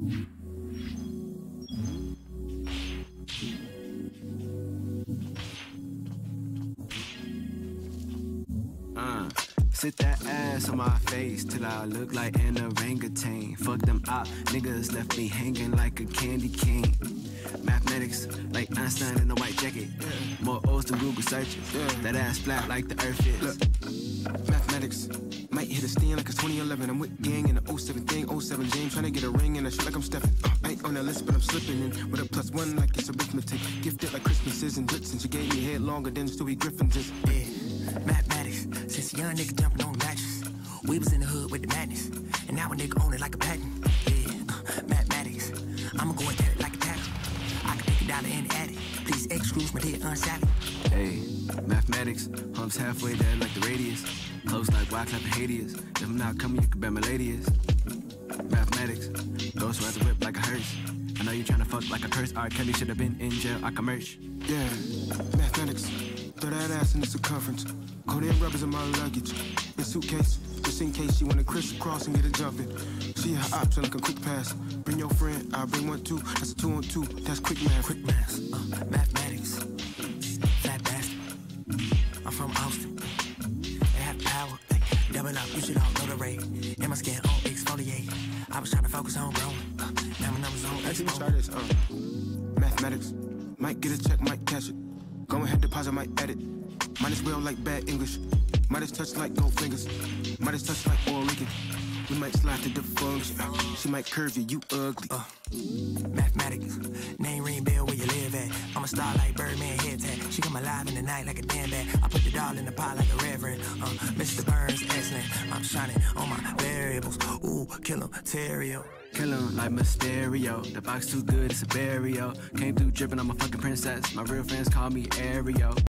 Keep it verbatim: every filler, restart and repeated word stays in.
Uh, sit that ass on my face till I look like an orangutan. Fuck them up, niggas left me hanging like a candy cane. Mathematics, like Einstein in a white jacket. More O's than Google searches. That ass flat like the earth is. Look, mathematics might hit a stand like it's twenty eleven. I'm with gang in the oh seven thing, oh seven James, trying to get a ring and I shit like I'm Stephen. Uh, I ain't on that list, but I'm slipping in with a plus one like it's arithmetic. Gifted like Christmases and grits, and she gave me head longer than Stewie Griffin's is. Yeah, mathematics. Since a young nigga jumping on the mattress, we was in the hood with the madness, and now a nigga own it like a patent. Yeah, uh, mathematics. I'ma go and tear it like a tattoo. I can take a dollar in the attic. Please excuse my dear unsalad. Hey, mathematics, humps halfway there like the radius. Close like Wyclef and Hades. If I'm not coming, you can bet my lady is. Mathematics, goes through the whip like a hearse. I know you tryna fuck like a curse. R. Kelly should've been in jail, I commerce. Yeah, mathematics, throw that ass in the circumference. Codeine rubbers in my luggage, in suitcase, just in case you wanna crisscross and get it jumping. See her option like a quick pass. Bring your friend, I'll bring one too. That's a two on two, that's quick math. Quick math, uh, mathematics, fat bastard. I'm from Austin, they have power. Ay, double up, you should all know the rate. And my skin on exfoliate. I was trying to focus on growing. Uh, now my numbers on Actually, expo. try this. Uh, mathematics, might get a check, might cash it. Go ahead, deposit, might edit. Might as well like bad English. Might as touch like gold fingers. Might as touch like oil leaking. We might slide to the function. Uh, she might curve you, you ugly. Uh, mathematics, name ring bell where you live at. I'm a star like Birdman head tag. She come alive in the night like a damn bat. I put the doll in the pot like a reverend. Uh, Mister Burns, excellent. I'm shining on my variables. Ooh, kill 'em, Terrio. Kill 'em like Mysterio. The box too good, it's a burial. Came through dripping, I'm a fucking princess. My real friends call me Ariel.